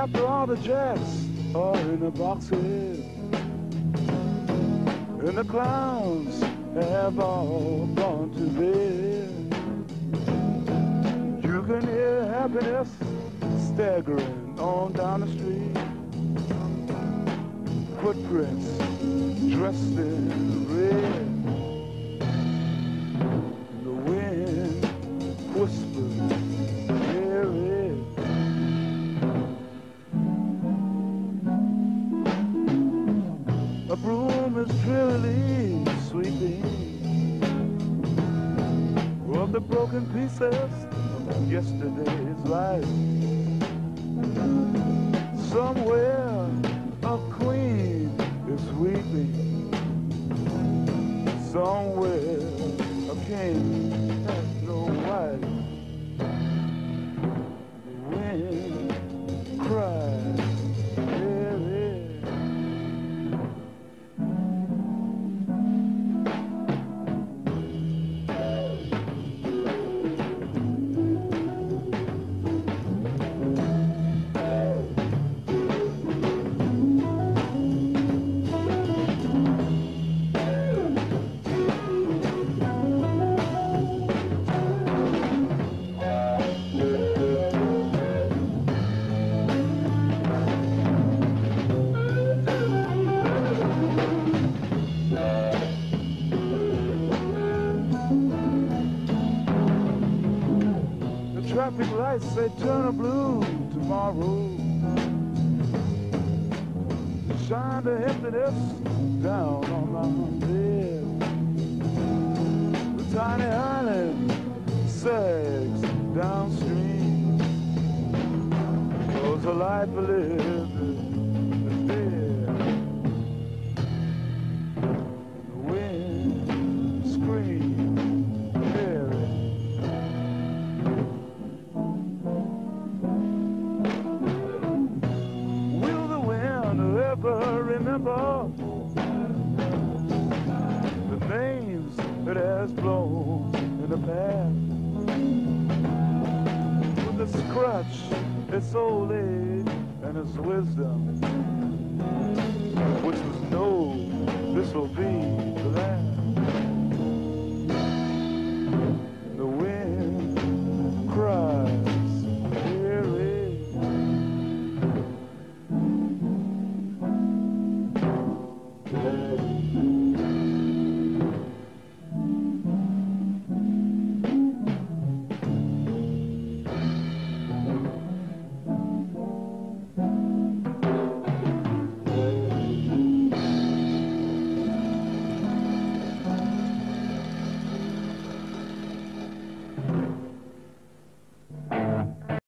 after all the jacks are in the boxes, and the clowns have all gone to bed, you can hear happiness staggering on down the street. Footprints dressed in red, and the wind whispers very. A broom is drearily sweeping of the broken pieces of yesterday's life. Somewhere a queen is weeping. Somewhere a king has no wife. The wind cries very. Traffic lights say turn a blue tomorrow. Shine the emptiness down on my bed. The tiny island sags downstream. Cause the life we live is dead. And the wind screams very. Remember the names it has blown in the past. With its crutch, its old age, and its wisdom, which was no, this will be the last.